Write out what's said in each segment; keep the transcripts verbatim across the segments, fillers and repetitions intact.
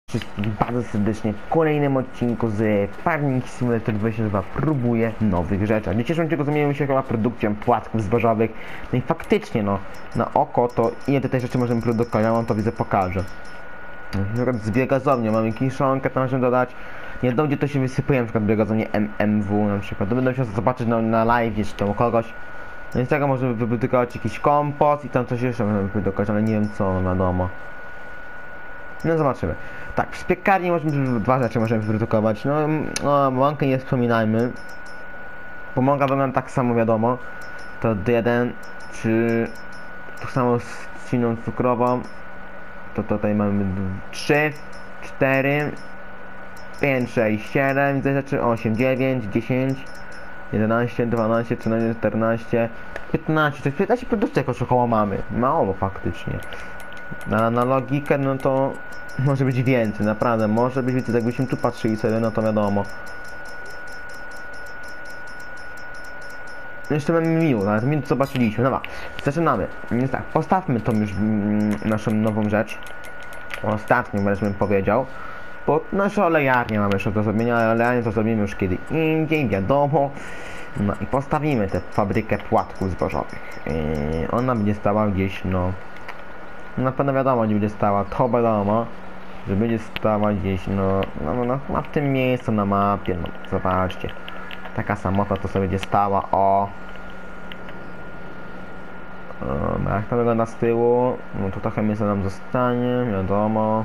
Wszystkich bardzo serdecznie w kolejnym odcinku z Farming Simulator dwadzieścia dwa próbuję nowych rzeczy. Dzisiejszym odcinku zajmujemy się chyba produkcją płatków zbożowych. No i faktycznie no, na oko to ile tej rzeczy możemy produkować, ja wam to widzę pokażę. Na przykład z biogazownią mamy kiszonkę, tam możemy dodać. Nie wiadomo gdzie to się wysypuje, na przykład biogazownię M M W na przykład. To będę musiał zobaczyć na, na live jeszcze tam u kogoś. No i z tego możemy wyprodukować jakiś kompost i tam coś jeszcze możemy wyprodukować, ale nie wiem co, wiadomo. No zobaczymy. Tak, w piekarni możemy dwa rzeczy możemy wyprodukować. No, no mąkę nie wspominajmy. Bo mąka wygląda tak samo, wiadomo. To jeden, czy tak samo z trzciną cukrową. To tutaj mamy trzy, cztery, pięć, sześć, siedem, rzeczy osiem, dziewięć, dziesięć, jedenaście, dwanaście, trzynaście, czternaście, piętnaście, piętnaście produktów jakoś około mamy. Mało faktycznie. Na, na logikę, no to może być więcej, naprawdę, może być więcej, jakbyśmy tu patrzyli sobie, no to wiadomo. Jeszcze mamy miód, nawet miód zobaczyliśmy, no zaczynamy. Więc tak, postawmy tą już mm, naszą nową rzecz. Ostatnią, będę bym powiedział. Bo nasze olejarnie mamy jeszcze do zrobienia, ale olejarnie to zrobimy już kiedy indziej, wiadomo. No i postawimy tę fabrykę płatków zbożowych. Yy, ona będzie stała gdzieś, no... Na pewno wiadomo gdzie będzie stała, to wiadomo, że będzie stała gdzieś, no, no, no, no w tym miejscu na mapie, no zobaczcie. Taka samota to sobie będzie stała, o. Um, jak to wygląda z tyłu, no to trochę miejsca nam zostanie, wiadomo.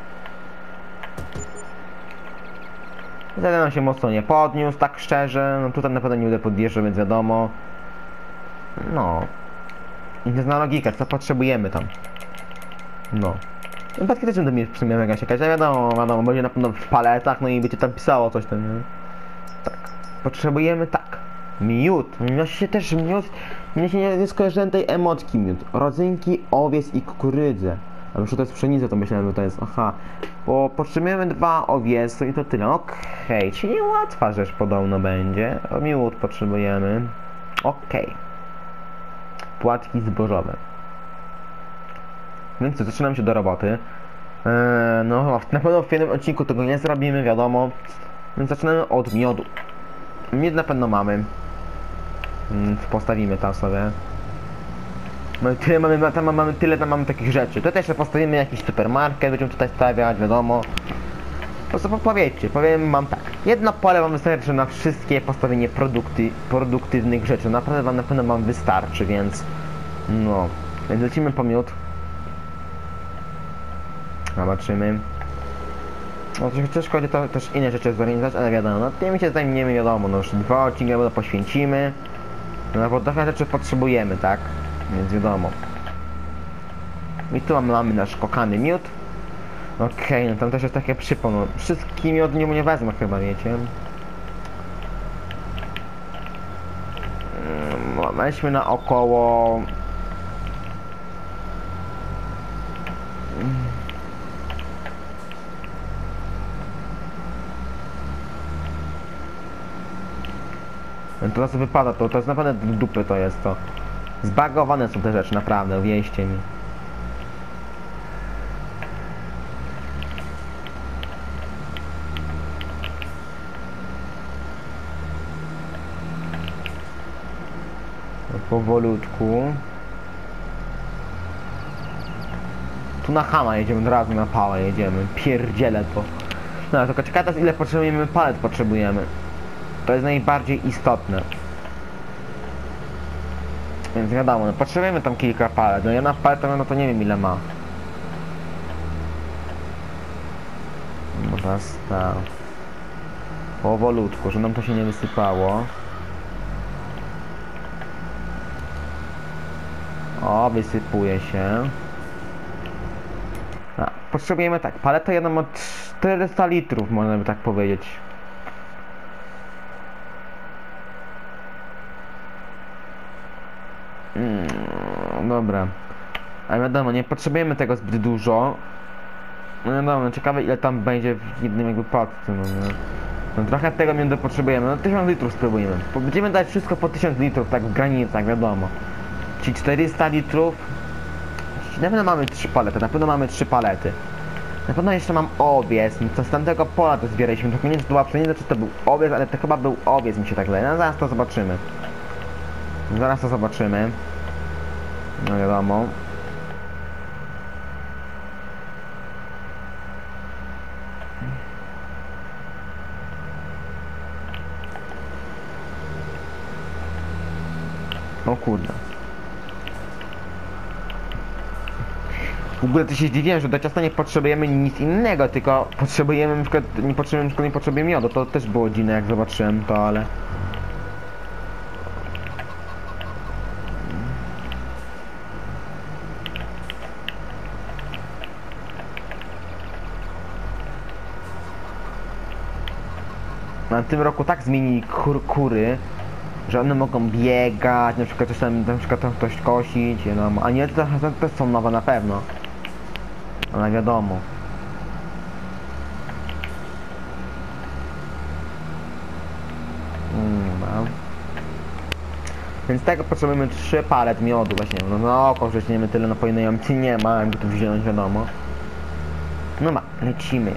Zatem nam się mocno nie podniósł, tak szczerze, no tutaj na pewno nie będę podjeżdżał, więc wiadomo. No. I to jest na logikę, co potrzebujemy tam. No. Wypadki też będą mieć w sumie jakaś jakaś, ale wiadomo, wiadomo, będzie na pewno w paletach, no i będzie tam pisało coś tam, nie? Tak. Potrzebujemy tak. Miód. Mnie się też miód. Mnie się nie, nie skojarzyłem tej emotki miód. Rodzynki, owiec i kukurydzę. A już to jest pszenica, to myślałem, że to jest. Aha. Bo potrzebujemy dwa owiece i to tyle. Okej, okay. Czyli łatwa rzecz podobno będzie. O miód potrzebujemy. Okej. Okay. Płatki zbożowe. Więc co, zaczynam się do roboty. Eee, no, na pewno w jednym odcinku tego nie zrobimy, wiadomo. Więc zaczynamy od miodu. Miód na pewno mamy. Więc postawimy tam sobie. Mamy tyle, mamy, tam mamy tyle, tam mamy takich rzeczy. Tutaj jeszcze postawimy jakiś supermarket, będziemy tutaj stawiać, wiadomo. Po prostu powiedzcie, powiem mam tak. Jedno pole wam wystarczy na wszystkie postawienie produkty, produktywnych rzeczy. Naprawdę wam na pewno wam wystarczy, więc... No. Więc lecimy po miód. Zobaczymy. No trochę ciężko będzie to też inne rzeczy zorganizować, ale wiadomo, no tym się zajmiemy, wiadomo, no już dwa odcinki to poświęcimy. No bo trochę rzeczy potrzebujemy, tak? Więc wiadomo. I tu mamy nasz kokany miód. Okej, okay, no tam też jest takie przypon, no wszystkie miody nie, nie wezmę chyba, wiecie. No, weźmy na około... Teraz wypada to, to jest naprawdę do dupy to jest to. Zbagowane są te rzeczy, naprawdę, wieście mi. No, powolutku. Tu na chama jedziemy, od razu na pałę jedziemy, pierdzielę to. No tylko czekaj teraz ile potrzebujemy, palet potrzebujemy. To jest najbardziej istotne. Więc wiadomo, no, potrzebujemy tam kilka palet. No jedna paleta, no to nie wiem ile ma. No teraz tak. Powolutku, że nam to się nie wysypało. O, wysypuje się. A, potrzebujemy tak, paletę jedną ma czterysta litrów, można by tak powiedzieć. Mm, dobra. Ale wiadomo, nie potrzebujemy tego zbyt dużo. No wiadomo, ciekawe ile tam będzie w jednym jakby paczce, no nie? No trochę tego miodu potrzebujemy, no tysiąc litrów spróbujemy. Będziemy dać wszystko po tysiąc litrów, tak w granicach, wiadomo. Czyli czterysta litrów. Na pewno mamy trzy palety, na pewno mamy trzy palety. Na pewno jeszcze mam owiec, no to z tamtego pola to zbieraliśmy, tylko nie wiem czy to była pszenica, czy to był owiec, ale to chyba był owiec, mi się tak wydaje. No zaraz to zobaczymy. Zaraz to zobaczymy. No wiadomo. O kurde. W ogóle to się zdziwiłem, że do ciasta nie potrzebujemy nic innego, tylko potrzebujemy na przykład, nie potrzebujemy, tylko nie potrzebujemy miodu. To też było dziwne jak zobaczyłem to, ale... Na tym roku tak zmienili kur kury, że one mogą biegać, na przykład coś tam, na przykład tam ktoś kosić, no, a nie, to też są nowe na pewno. Ale wiadomo. Mm, no. Więc tego potrzebujemy trzy palet miodu właśnie, no no oko, że nie tyle napojnej nie ma, jakby to wziąć wiadomo. No ma, lecimy.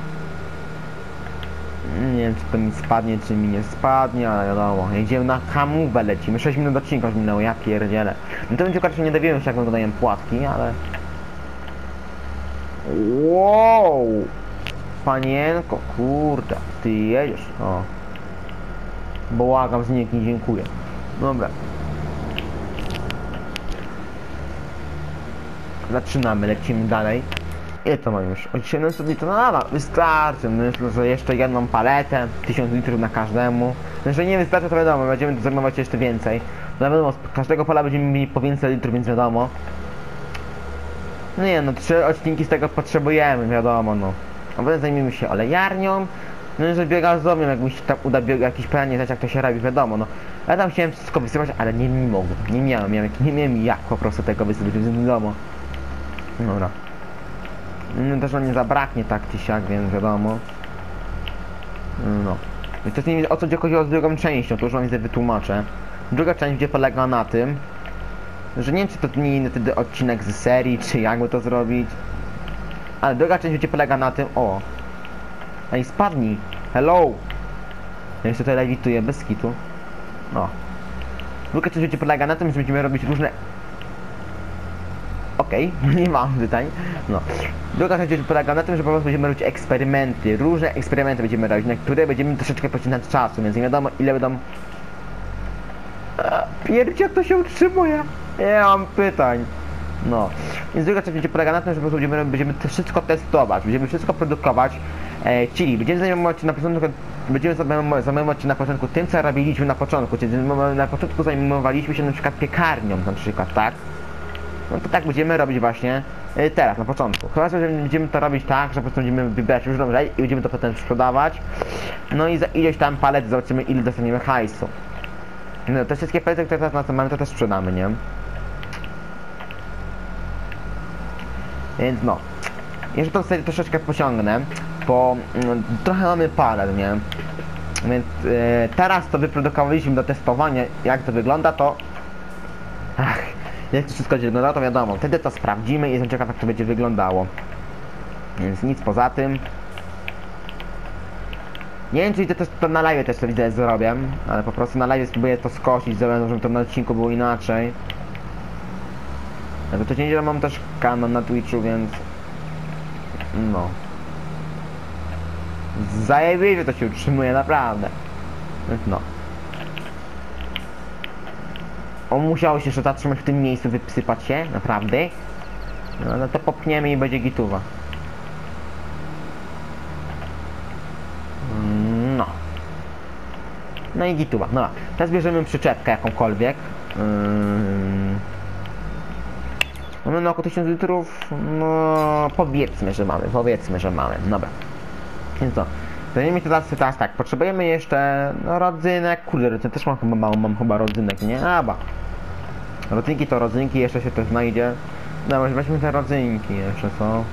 Nie wiem czy to mi spadnie, czy mi nie spadnie, ale wiadomo. Jedziemy na hamówę, lecimy. sześć minut odcinka już minęło, ja pierdzielę. No to będzie raczej nie dowiemy się jak wyglądają płatki, ale... Wow! Panienko, kurde, ty jedziesz, o. Błagam, z niej nie dziękuję. Dobra. Zaczynamy, lecimy dalej. Ile to mam już? Od siedemset litrów? No dobra, wystarczy. Myślę, że jeszcze jedną paletę, tysiąc litrów na każdemu. Jeżeli nie wystarczy, to wiadomo, będziemy zajmować jeszcze więcej. No wiadomo, z każdego pola będziemy mieli po więcej litrów, więc wiadomo. No nie no, trzy odcinki z tego potrzebujemy, wiadomo no. A potem zajmiemy się olejarnią. No że biogazownią, jak mi się tam uda jakieś planie znać jak to się robi, wiadomo no. Ja tam chciałem wszystko wysypać, ale nie, nie mogłem. Nie miałem, miałem, nie miałem jak po prostu tego wysypać, więc wiadomo. Dobra. No też nam nie zabraknie tak czy siak, więc wiadomo. No. I to jest o co chodziło z drugą częścią, to już wam wytłumaczę. Druga część gdzie polega na tym, że nie wiem czy to nie inny wtedy odcinek z serii, czy jakby to zrobić. Ale druga część gdzie polega na tym, o. Ej, spadnij. Hello. Ja jeszcze tutaj lewituję bez kitu. No. Druga część gdzie polega na tym, że będziemy robić różne... Okej, okay, nie mam pytań. No. Druga rzecz polega na tym, że po prostu będziemy robić eksperymenty. Różne eksperymenty będziemy robić, na które będziemy troszeczkę poświęcać czasu, więc nie wiadomo ile będą... Pierdzie, jak to się utrzymuje? Nie mam pytań. No. Więc druga rzecz będzie polega na tym, że po prostu będziemy, będziemy to wszystko testować, będziemy wszystko produkować. E, czyli będziemy zajmować się na początku, będziemy zajmować się na początku tym, co robiliśmy na początku. Czyli na początku zajmowaliśmy się na przykład piekarnią, na przykład, tak? No to tak będziemy robić właśnie y, teraz, na początku. Chyba, że będziemy to robić tak, że po prostu będziemy wybierać już dobrze i będziemy to potem sprzedawać. No i za ileś tam palet zobaczymy ile dostaniemy hajsu. No te wszystkie palety, które teraz na co mamy, to też sprzedamy, nie? Więc no. Jeszcze to sobie troszeczkę pociągnę, bo mm, trochę mamy palet, nie? Więc y, teraz to wyprodukowaliśmy do testowania, jak to wygląda, to... Ach. Jak to wszystko będzie wyglądało, to wiadomo. Wtedy to sprawdzimy i jestem ciekaw, jak to będzie wyglądało. Więc nic poza tym. Nie wiem, czy to, to na live też to widzę zrobię, ale po prostu na live spróbuję to skosić, żeby to na odcinku było inaczej. Jakby to nie dzieje, mam też kanał na Twitchu, więc... No. Zajebiście to się utrzymuje, naprawdę. Więc no. On musiał się jeszcze zatrzymać w tym miejscu, wysypać się, naprawdę. No, no to popchniemy i będzie gituwa. No. No i gituwa. No, teraz bierzemy przyczepkę jakąkolwiek. Yy... Mamy na około tysiąc litrów. No, powiedzmy, że mamy. Powiedzmy, że mamy. Dobra. Więc co? Zajmiemy się teraz, teraz tak. Potrzebujemy jeszcze no, rodzynek. Kurde, rodzynek też mam chyba mało, mam chyba rodzynek, nie? Aba. Rodzynki to rodzynki, jeszcze się to znajdzie. No może weźmy te rodzynki jeszcze, co?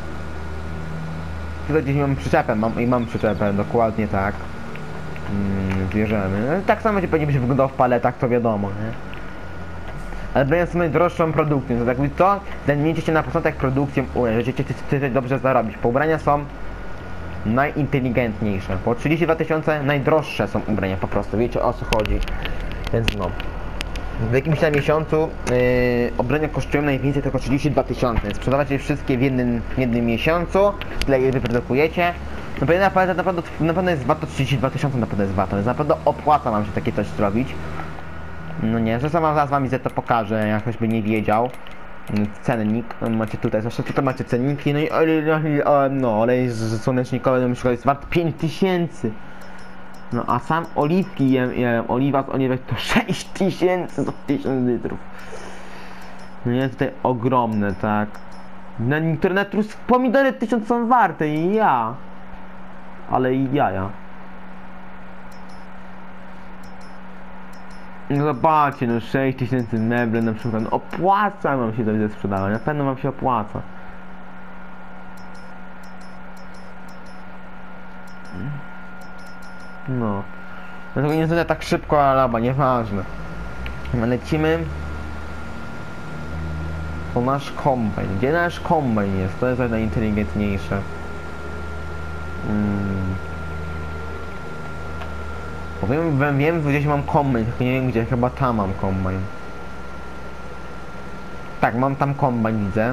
Tutaj gdzieś mam przyczepę, mam, i mam przyczepę, dokładnie tak. Mm, bierzemy. No, tak samo będzie pewnie być wyglądał w paletach, to wiadomo, nie? ale będą sobie najdroższą produkcją, to jakby to, zajmijcie się na początek produkcją ubrań, że chcecie, chcecie dobrze zarobić, bo ubrania są najinteligentniejsze, po trzydzieści dwa tysiące najdroższe są ubrania po prostu, wiecie o co chodzi, więc no. W jakimś tam miesiącu yy, ubrania kosztują najwięcej tylko trzydzieści dwa tysiące. Sprzedawać je wszystkie w jednym, w jednym miesiącu, tyle ile wyprodukujecie. No bo naprawdę, naprawdę, naprawdę jest warto trzydzieści dwa tysiące, naprawdę jest warto, więc naprawdę opłaca wam się takie coś zrobić. No nie, że sama zaraz wam widzę to pokażę, jak ktoś by nie wiedział. Cennik, macie tutaj, zawsze tutaj macie cenniki, no i no olej słonecznikowy na przykład jest wart pięć tysięcy. No a sam oliwki jem, jem oliwa z oliwek to sześć tysięcy za tysiąc litrów. No jest tutaj ogromne, tak. Na internetu pomidory tysiąc są warte i ja. Ale i jaja. No zobaczcie, no sześć tysięcy meble na przykład, no opłaca wam się to widzę sprzedawać, na pewno wam się opłaca. No. Dlatego nie zrobię tak szybko, ale albo nieważne. Lecimy po nasz kombajn. Gdzie nasz kombajn jest? To jest najinteligentniejsze. Hmm. Powiem, wiem, wiem, gdzieś mam kombajn, tylko nie wiem gdzie, chyba tam mam kombajn. Tak, mam tam kombajn, widzę.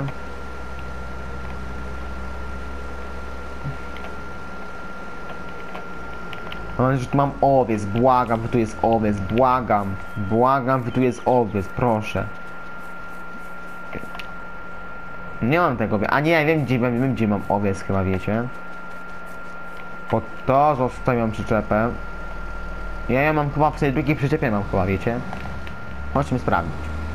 Mam, że tu mam owiec, błagam, że tu jest owiec, błagam, błagam, że tu jest owiec, proszę. Nie mam tego, a nie, wiem gdzie, wiem, gdzie mam owiec chyba, wiecie. Po to zostawiam przyczepę. Ja ją mam chyba w tej drugiej przyczepie mam chyba, wiecie. Chodźmy sprawdzić.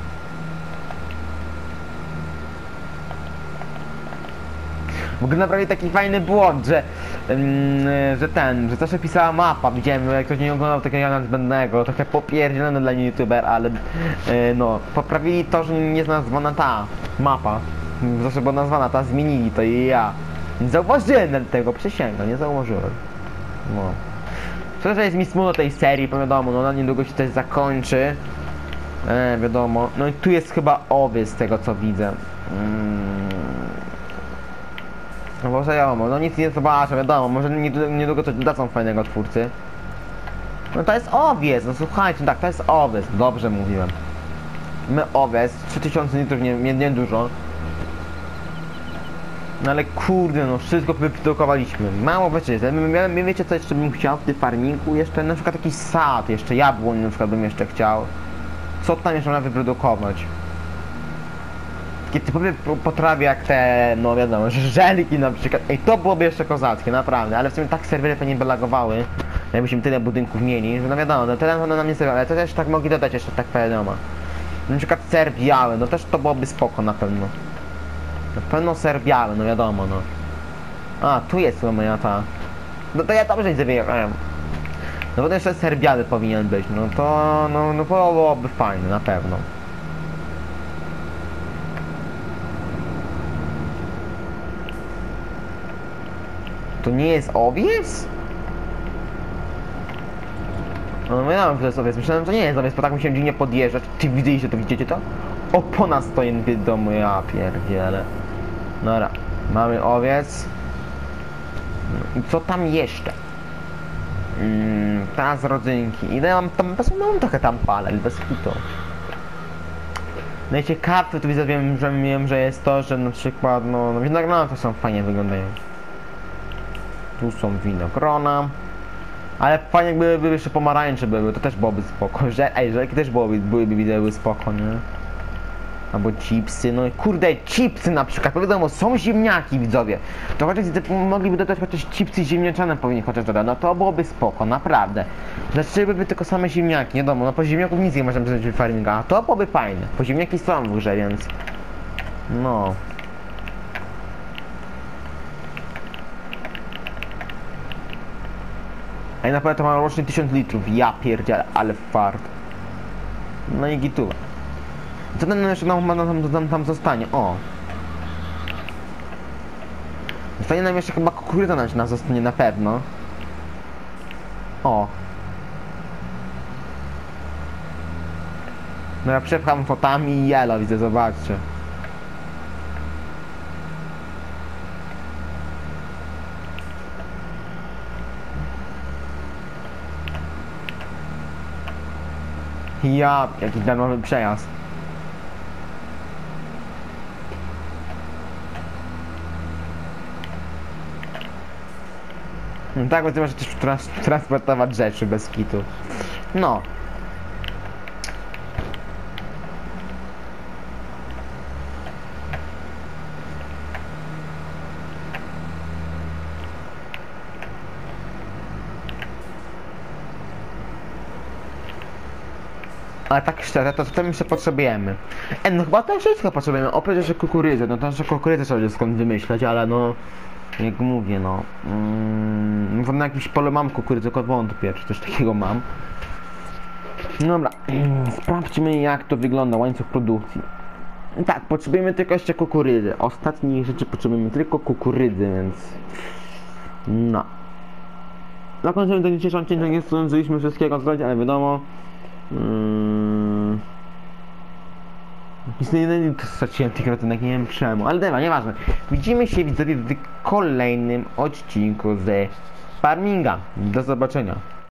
W ogóle naprawdę taki fajny błąd, że, yy, że ten, że zawsze pisała mapa, widziałem, jak ktoś nie oglądał takiego Jana Zbędnego, trochę popierdzielone dla youtuber, ale yy, no, poprawili to, że nie jest nazwana ta mapa, zawsze była nazwana ta, zmienili to i ja. Nie zauważyłem tego, przysięgam, nie zauważyłem. No. Szczerze jest mi smutno tej serii, bo wiadomo, no na niedługo się coś zakończy. E, wiadomo, no i tu jest chyba owiec z tego co widzę. Mm. No bo wiadomo, no nic nie zobaczę, wiadomo, może niedługo coś dadzą fajnego twórcy. No to jest owiec, no słuchajcie, tak, to jest owiec, dobrze mówiłem. My owiec, trzy tysiące litrów, nie, nie, nie dużo. No ale kurde, no wszystko wyprodukowaliśmy. Mało wiecie, my, my wiecie co jeszcze bym chciał w tym farmingu? Jeszcze na przykład jakiś sad, jeszcze jabłoń na przykład bym jeszcze chciał. Co tam jeszcze można wyprodukować? Takie typowe potrawy jak te, no wiadomo, żelki na przykład. Ej, to byłoby jeszcze kozackie, naprawdę, ale w sumie tak serwery pewnie by lagowały. Jakbyśmy tyle budynków mieli, że no wiadomo, no tyle na mnie serwer, ale to też tak mogli dodać jeszcze tak wiadomo. Na przykład ser biały, no też to byłoby spoko na pewno. Na pewno ser biały, no wiadomo, no. A, tu jest chyba moja ta... No to ja dobrze nie wyjechałem. No bo to jeszcze ser biały powinien być, no to... No, no to byłoby fajne, na pewno. To nie jest owiec? No no ja że to jest owiec, myślałem, że to nie jest owiec, bo tak musiałem dziwnie podjeżdżać. Ty widzieliście to, widzicie to? O, ponad stoi w domu, ja pierdzielę. Dobra, mamy owiec. I co tam jeszcze? Mm, teraz rodzynki. Ile mam tam, mam trochę tam palę, bez hitu. Najciekawsze tu widzę, wiem, że wiem, że jest to, że na przykład, no, no winogrona to są fajnie wyglądają. Tu są winogrona. Ale fajnie jakby były jeszcze pomarańcze były, to też byłoby spoko. Że, ej, żelki też byłoby, byłyby widziały spoko, nie? Albo chipsy, no kurde, chipsy na przykład, bo wiadomo, są ziemniaki widzowie. To chociaż mogliby dodać chociaż chipsy ziemniaczane powinni chociaż dodać, no to byłoby spoko, naprawdę. Zaczęłyby tylko same ziemniaki, nie wiadomo, no po ziemniaków nic nie można zrobić w farminga, a to byłoby fajne. Po ziemniaki są w grze, więc... No... Ej, naprawdę to ma rocznie tysiąc litrów, ja pierdzielę, ale fart. No i gituwa. Co ten jeszcze nam, nam, nam tam zostanie? O! Zostanie nam jeszcze chyba kukurydza nam, nam zostanie na pewno. O! No ja przepcham fotami i jelo, widzę, zobaczcie. Ja, jaki darmowy przejazd. No tak, bo ty możesz też trans transportować rzeczy bez kitu. No. Ale tak szczerze, to co my jeszcze potrzebujemy? E, no chyba to wszystko potrzebujemy, oprócz jeszcze kukurydzy, no to jeszcze kukurydzę trzeba będzie skąd wymyśleć, ale no... Jak mówię, no... Mm, no na jakimś polu mam kukurydzę, tylko wątpię, czy coś takiego mam. No dobra, sprawdźmy jak to wygląda, łańcuch produkcji. Tak, potrzebujemy tylko jeszcze kukurydzy. Ostatnich rzeczy potrzebujemy tylko kukurydzy, więc... No. Zakończymy ten dzisiejszy odcinek, nie zdążyliśmy wszystkiego zrobić, ale wiadomo... Hmm... Nie straciłem tych rotynek, nie wiem czemu, ale dobra, nieważne. Widzimy się widzowie w kolejnym odcinku ze Farminga. Do zobaczenia.